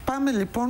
Πάμε λοιπόν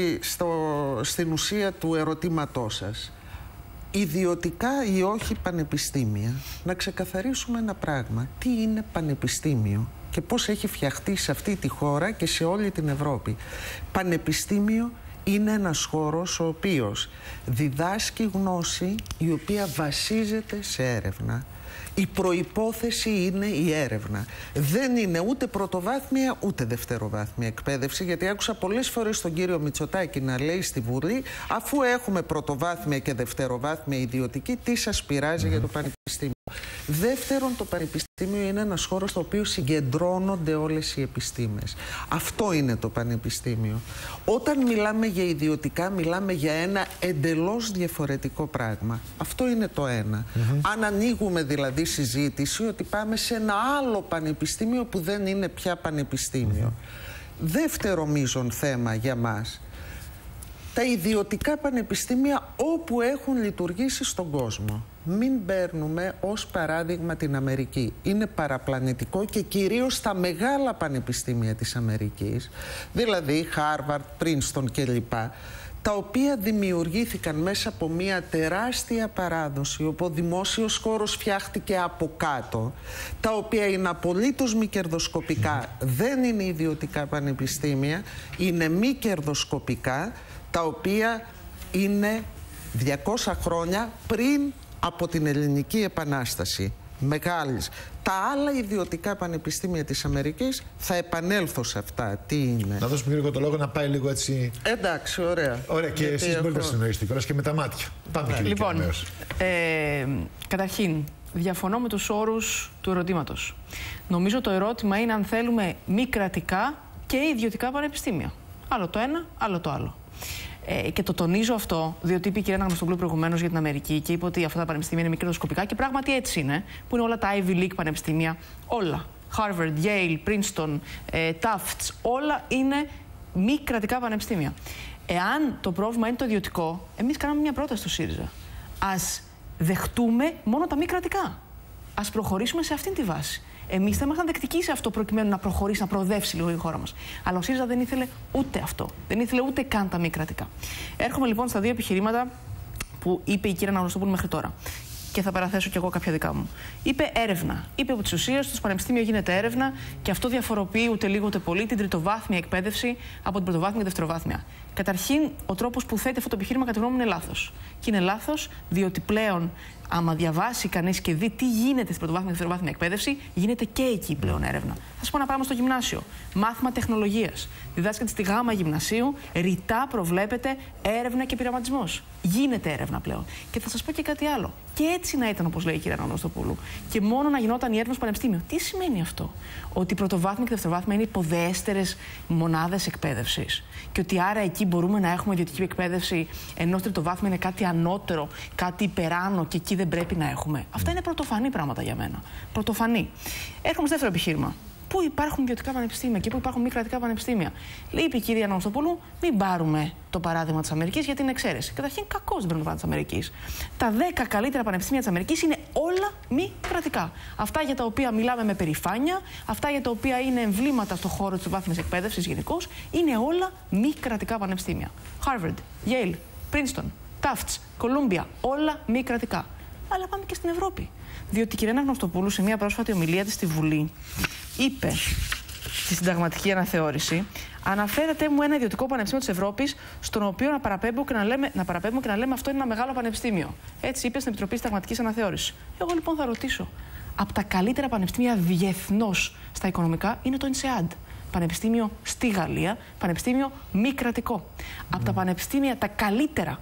στην ουσία του ερωτήματός σας. Ιδιωτικά ή όχι πανεπιστήμια. Να ξεκαθαρίσουμε ένα πράγμα. Τι είναι πανεπιστήμιο και πώς έχει φτιαχτεί σε αυτή τη χώρα και σε όλη την Ευρώπη. Πανεπιστήμιο είναι ένας χώρος ο οποίος διδάσκει γνώση η οποία βασίζεται σε έρευνα. Η προϋπόθεση είναι η έρευνα. Δεν είναι ούτε πρωτοβάθμια ούτε δευτεροβάθμια εκπαίδευση, γιατί άκουσα πολλές φορές τον κύριο Μητσοτάκη να λέει στη Βουλή, αφού έχουμε πρωτοβάθμια και δευτεροβάθμια ιδιωτική, τι σας πειράζει για το πανεπιστήμιο. Δεύτερον, το πανεπιστήμιο είναι ένας χώρος στο οποίο συγκεντρώνονται όλες οι επιστήμες. Αυτό είναι το πανεπιστήμιο. Όταν μιλάμε για ιδιωτικά, μιλάμε για ένα εντελώς διαφορετικό πράγμα. Αυτό είναι το ένα. Αν ανοίγουμε δηλαδή συζήτηση ότι πάμε σε ένα άλλο πανεπιστήμιο που δεν είναι πια πανεπιστήμιο. Δεύτερο μείζον θέμα για μας. Τα ιδιωτικά πανεπιστήμια όπου έχουν λειτουργήσει στον κόσμο. Μην παίρνουμε ως παράδειγμα την Αμερική. Είναι παραπλανητικό και κυρίως τα μεγάλα πανεπιστήμια της Αμερικής, δηλαδή Harvard, Princeton κλπ., τα οποία δημιουργήθηκαν μέσα από μια τεράστια παράδοση, όπου ο δημόσιος χώρος φτιάχτηκε από κάτω, τα οποία είναι απολύτως μη κερδοσκοπικά, δεν είναι ιδιωτικά πανεπιστήμια, είναι μη κερδοσκοπικά, τα οποία είναι 200 χρόνια πριν από την Ελληνική Επανάσταση. Μεγάλης. Τα άλλα ιδιωτικά πανεπιστήμια της Αμερικής, θα επανέλθω σε αυτά. Τι είναι. Να δώσουμε λίγο το λόγο να πάει λίγο έτσι. Εντάξει, ωραία. Ωραία, και εσείς μπορείτε να συνοήσετε κιόλας και με τα μάτια. Πάμε και λοιπόν, καταρχήν, διαφωνώ με τους όρους του ερωτήματος. Νομίζω το ερώτημα είναι αν θέλουμε μη κρατικά και ιδιωτικά πανεπιστήμια. Άλλο το ένα, άλλο το άλλο. Και το τονίζω αυτό, διότι είπε η κυρία Αναγνωστοπούλου προηγουμένως για την Αμερική και είπε ότι αυτά τα πανεπιστήμια είναι μη κερδοσκοπικά και πράγματι έτσι είναι, που είναι όλα τα Ivy League πανεπιστήμια, όλα. Harvard, Yale, Princeton, Tufts, όλα είναι μη κρατικά πανεπιστήμια. Εάν το πρόβλημα είναι το ιδιωτικό, εμείς κάναμε μια πρόταση στο ΣΥΡΙΖΑ. Ας δεχτούμε μόνο τα μη κρατικά. Ας προχωρήσουμε σε αυτήν τη βάση. Εμείς θα ήμασταν δεκτικοί σε αυτό προκειμένου να προχωρήσει, να προοδεύσει λίγο η χώρα μας. Αλλά ο ΣΥΡΙΖΑ δεν ήθελε ούτε αυτό. Δεν ήθελε ούτε καν τα μη κρατικά. Έρχομαι λοιπόν στα δύο επιχειρήματα που είπε η κυρία Αναγνωστοπούλου μέχρι τώρα. Και θα παραθέσω κι εγώ κάποια δικά μου. Είπε έρευνα. Είπε από τις ουσίες στο πανεπιστήμιο γίνεται έρευνα και αυτό διαφοροποιεί ούτε λίγο ούτε πολύ την τριτοβάθμια εκπαίδευση από την πρωτοβάθμια και δευτεροβάθμια. Καταρχήν, ο τρόπος που θέτει αυτό το επιχείρημα κατά τη γνώμη μου είναι λάθος. Και είναι λάθος διότι πλέον, άμα διαβάσει κανείς και δει τι γίνεται στην πρωτοβάθμια και δευτεροβάθμια εκπαίδευση, γίνεται και εκεί πλέον έρευνα. Θα σας πω ένα πράγμα στο γυμνάσιο. Μάθημα τεχνολογίας. Διδάσκεται στη Γάμα Γυμνασίου, ρητά προβλέπεται έρευνα και πειραματισμός. Γίνεται έρευνα πλέον. Και θα σας πω και κάτι άλλο. Και έτσι να ήταν, όπως λέει η κυρία Αναγνωστοπούλου, και μόνο να γινόταν η έρευνα στο πανεπιστήμιο. Τι σημαίνει αυτό? Ότι η πρωτοβάθμια και δευτεροβάθμια είναι υποδέστερες μονάδες εκπαίδευσης. Και ότι άρα εκεί μπορούμε να έχουμε ιδιωτική εκπαίδευση, ενώ τριτοβάθμια είναι κάτι ανώτερο, κάτι υπεράνω και εκεί δεν πρέπει να έχουμε. Αυτά είναι πρωτοφανή πράγματα για μένα. Πρωτοφανή. Έρχομαι στο δεύτερο επιχείρημα. Πού υπάρχουν ιδιωτικά πανεπιστήμια και πού υπάρχουν μη κρατικά πανεπιστήμια. Λέει η κυρία Αναγνωστοπούλου, μην πάρουμε το παράδειγμα της Αμερικής γιατί είναι εξαίρεση. Καταρχήν, κακώς δεν παίρνουμε το παράδειγμα της Αμερικής. Τα 10 καλύτερα πανεπιστήμια της Αμερικής είναι όλα μη κρατικά. Αυτά για τα οποία μιλάμε με περηφάνεια, αυτά για τα οποία είναι εμβλήματα στον χώρο της βάθμιας εκπαίδευσης γενικώς, είναι όλα μη κρατικά πανεπιστήμια. Harvard, Yale, Princeton, Tufts, Columbia, όλα μη κρατικά. Αλλά πάμε και στην Ευρώπη. Διότι η κυρία Αναγνωστοπούλου σε μια πρόσφατη ομιλία της στη Βουλή είπε στη συνταγματική αναθεώρηση, αναφέρεται μου ένα ιδιωτικό πανεπιστήμιο της Ευρώπης, στον οποίο να παραπέμπουμε και να λέμε αυτό είναι ένα μεγάλο πανεπιστήμιο. Έτσι είπε στην Επιτροπή Συνταγματικής Αναθεώρησης. Εγώ λοιπόν θα ρωτήσω, από τα καλύτερα πανεπιστήμια διεθνώς στα οικονομικά είναι το INSEAD. Πανεπιστήμιο στη Γαλλία, πανεπιστήμιο μη κρατικό. Από τα πανεπιστήμια τα καλύτερα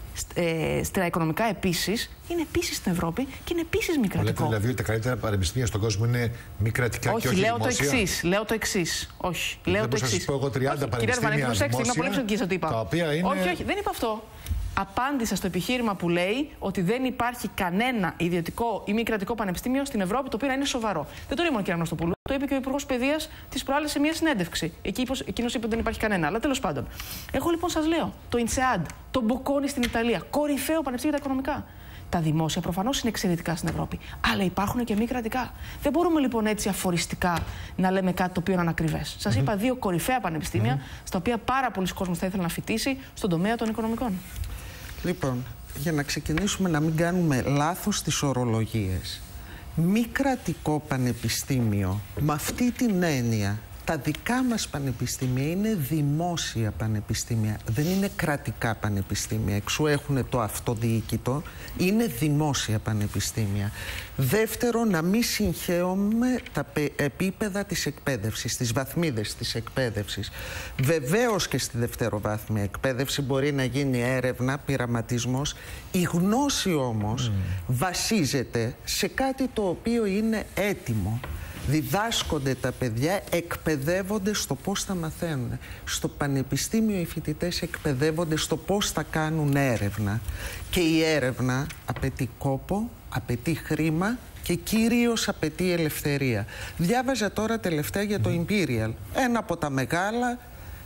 στα οικονομικά επίσης, είναι επίσης στην Ευρώπη και είναι επίσης μη κρατικό. Λέτε δηλαδή ότι τα καλύτερα πανεπιστήμια στον κόσμο είναι μη κρατικά και όχι δημόσια? Λέω το εξής. Όχι, λέω το εξής. Σας πω εγώ 30 πανεπιστήμια δημόσια, τα οποία είναι... Όχι, δεν είπα αυτό. Απάντησα στο επιχείρημα που λέει ότι δεν υπάρχει κανένα ιδιωτικό ή μη κρατικό πανεπιστήμιο στην Ευρώπη το οποίο να είναι σοβαρό. Δεν το είπε μόνο ο κ. Αναγνωστοπούλου. Το είπε και ο Υπουργός Παιδείας της προάλλες σε μια συνέντευξη. Εκείνος είπε ότι δεν υπάρχει κανένα. Αλλά τέλος πάντων. Εγώ λοιπόν σας λέω το INSEAD, το Bocconi στην Ιταλία, κορυφαίο πανεπιστήμιο τα οικονομικά. Τα δημόσια προφανώς είναι εξαιρετικά στην Ευρώπη. Αλλά υπάρχουν και μη κρατικά. Δεν μπορούμε λοιπόν έτσι αφοριστικά να λέμε κάτι το οποίο είναι ανακριβές. Σας είπα δύο κορυφαία πανεπιστήμια, στα οποία πάρα πολλοί κόσμος θα ήθελε να φοιτήσει στον τομέα των οικονομικών. Λοιπόν, για να ξεκινήσουμε να μην κάνουμε λάθος τις ορολογίες. Μη κρατικό πανεπιστήμιο, με αυτή την έννοια, τα δικά μας πανεπιστήμια είναι δημόσια πανεπιστήμια, δεν είναι κρατικά πανεπιστήμια. Εξού έχουν το αυτοδιοίκητο, είναι δημόσια πανεπιστήμια. Δεύτερον, να μην συγχαίουμε τα επίπεδα της εκπαίδευσης, τις βαθμίδες της εκπαίδευσης. Βεβαίως και στη δευτεροβάθμια εκπαίδευση μπορεί να γίνει έρευνα, πειραματισμός. Η γνώση όμως βασίζεται σε κάτι το οποίο είναι έτοιμο. Διδάσκονται τα παιδιά, εκπαιδεύονται στο πώς θα μαθαίνουν. Στο πανεπιστήμιο οι φοιτητές εκπαιδεύονται στο πώς θα κάνουν έρευνα. Και η έρευνα απαιτεί κόπο, απαιτεί χρήμα και κυρίως απαιτεί ελευθερία. Διάβαζα τώρα τελευταία για το Imperial, ένα από τα μεγάλα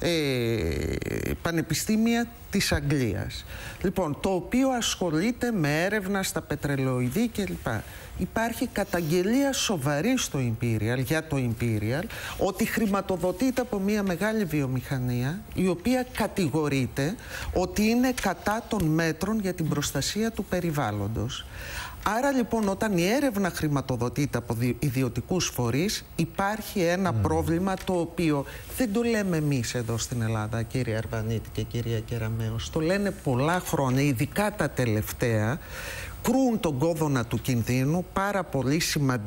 πανεπιστήμια της Αγγλίας. Λοιπόν, το οποίο ασχολείται με έρευνα στα πετρελαιοειδή κλπ. Υπάρχει καταγγελία σοβαρή στο Imperial, για το Imperial, ότι χρηματοδοτείται από μια μεγάλη βιομηχανία η οποία κατηγορείται ότι είναι κατά των μέτρων για την προστασία του περιβάλλοντος. Άρα λοιπόν όταν η έρευνα χρηματοδοτείται από ιδιωτικούς φορείς υπάρχει ένα πρόβλημα το οποίο δεν το λέμε εμείς εδώ στην Ελλάδα, κύριε Αρβανίτη και κυρία Κεραμέως, το λένε πολλά χρόνια, ειδικά τα τελευταία, κρούν τον κόδωνα του κινδύνου πάρα πολύ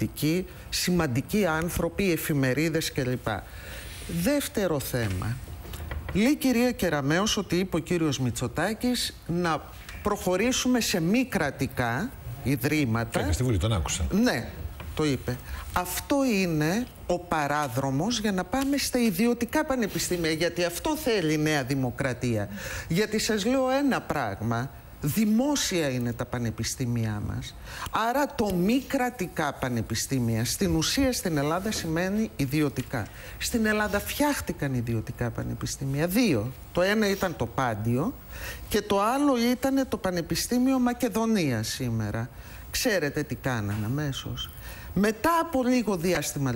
σημαντικοί άνθρωποι, εφημερίδες κλπ. Δεύτερο θέμα. Λέει η κυρία Κεραμέως ότι είπε ο κύριος Μητσοτάκης να προχωρήσουμε σε μη κρατικά ιδρύματα. Και στη Βουλή τον άκουσα. Ναι, το είπε. Αυτό είναι ο παράδρομος για να πάμε στα ιδιωτικά πανεπιστήμια, γιατί αυτό θέλει η Νέα Δημοκρατία. Γιατί σας λέω ένα πράγμα. Δημόσια είναι τα πανεπιστήμια μας. Άρα το μη κρατικά πανεπιστήμια στην ουσία στην Ελλάδα σημαίνει ιδιωτικά. Στην Ελλάδα φτιάχτηκαν ιδιωτικά πανεπιστήμια. Δύο. Το ένα ήταν το Πάντιο και το άλλο ήταν το Πανεπιστήμιο Μακεδονίας σήμερα. Ξέρετε τι κάνανε αμέσως. Μετά από λίγο διάστημα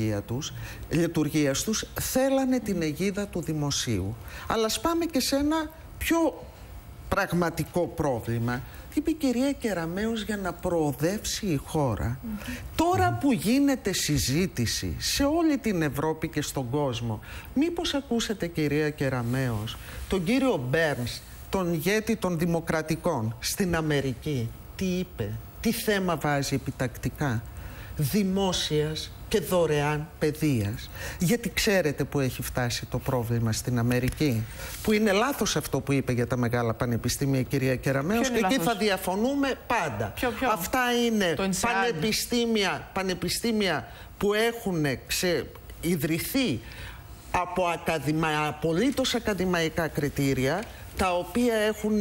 λειτουργίας τους θέλανε την αιγίδα του δημοσίου. Αλλά ας πάμε και σε ένα πιο πραγματικό πρόβλημα. Είπε η κυρία Κεραμέως για να προοδεύσει η χώρα. Τώρα που γίνεται συζήτηση σε όλη την Ευρώπη και στον κόσμο, μήπως ακούσετε, κυρία Κεραμέως, τον κύριο Μπέρνς, τον ηγέτη των Δημοκρατικών στην Αμερική, τι είπε, τι θέμα βάζει επιτακτικά? Δημόσιας και δωρεάν παιδείας. Γιατί ξέρετε που έχει φτάσει το πρόβλημα στην Αμερική, που είναι λάθος αυτό που είπε για τα μεγάλα πανεπιστήμια η κυρία Κεραμέως, και εκεί θα διαφωνούμε πάντα. Ποιο? Αυτά είναι πανεπιστήμια που έχουν ιδρυθεί από απολύτως ακαδημαϊκά κριτήρια, τα οποία έχουν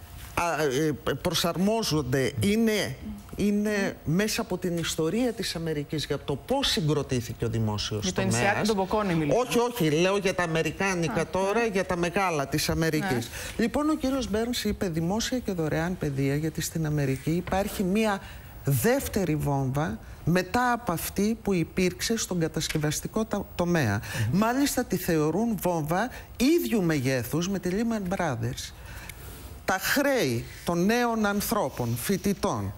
προσαρμόζονται, είναι μέσα από την ιστορία της Αμερικής για το πώς συγκροτήθηκε ο δημόσιος τομέας. Για το Ινσιάτη τον Μποκόνη μιλάμε. Όχι, λέω για τα αμερικάνικα τώρα, για τα μεγάλα της Αμερικής. Λοιπόν, ο κύριος Μπέρνς είπε δημόσια και δωρεάν παιδεία, γιατί στην Αμερική υπάρχει μία δεύτερη βόμβα μετά από αυτή που υπήρξε στον κατασκευαστικό τομέα. Μάλιστα τη θεωρούν βόμβα ίδιου μεγέθους με τη Lehman Brothers. Τα χρέη των νέων ανθρώπων, φοιτητών,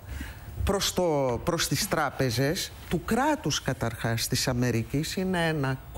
προς τις τράπεζες του κράτους καταρχάς της Αμερικής είναι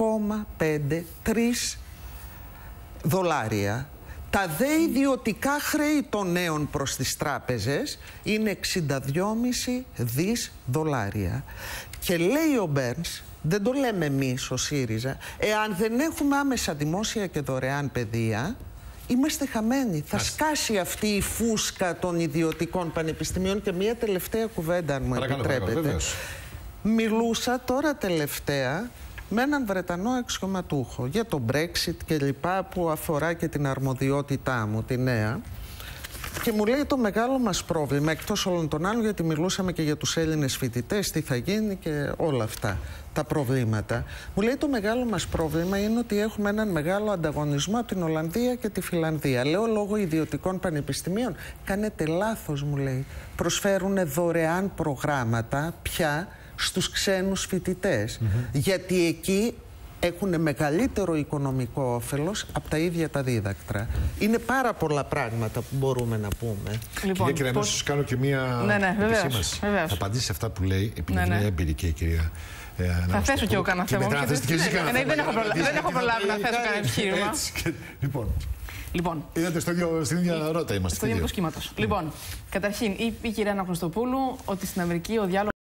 1,53 δολάρια. Τα δε ιδιωτικά χρέη των νέων προς τις τράπεζες είναι 62,5 δις δολάρια. Και λέει ο Μπέρνς, δεν το λέμε εμείς ο ΣΥΡΙΖΑ, εάν δεν έχουμε άμεσα δημόσια και δωρεάν παιδεία, είμαστε χαμένοι. Θα σκάσει αυτή η φούσκα των ιδιωτικών πανεπιστημίων. Και μια τελευταία κουβέντα, αν μου επιτρέπετε. Μιλούσα τώρα τελευταία με έναν Βρετανό αξιωματούχο για το Brexit και λοιπά, που αφορά και την αρμοδιότητά μου, τη νέα. Και μου λέει το μεγάλο μας πρόβλημα, εκτός όλων των άλλων, γιατί μιλούσαμε και για τους Έλληνες φοιτητές, τι θα γίνει και όλα αυτά τα προβλήματα. Μου λέει το μεγάλο μας πρόβλημα είναι ότι έχουμε έναν μεγάλο ανταγωνισμό από την Ολλανδία και τη Φιλανδία. Λέω λόγω ιδιωτικών πανεπιστημίων. Κάνετε λάθος, μου λέει. Προσφέρουν δωρεάν προγράμματα πια στους ξένους φοιτητές. Γιατί εκεί έχουν μεγαλύτερο οικονομικό όφελος από τα ίδια τα δίδακτρα. Είναι πάρα πολλά πράγματα που μπορούμε να πούμε. Λοιπόν, κυρία Κυρανό, σας κάνω και μία επισήμανση. Θα απαντήσει σε αυτά που λέει, επειδή είναι εμπειρική η κυρία. Θα θέσω κι εγώ κανένα θέμα. Δεν έχω προλάβει να θέσω κανένα επιχείρημα. Λοιπόν, είδατε στην ίδια ρότα είμαστε. Στο ίδιο σχήματος. Λοιπόν, καταρχήν, είπε η κυρία Αναγνωστοπούλου ότι στην Αμερική ο διάλογος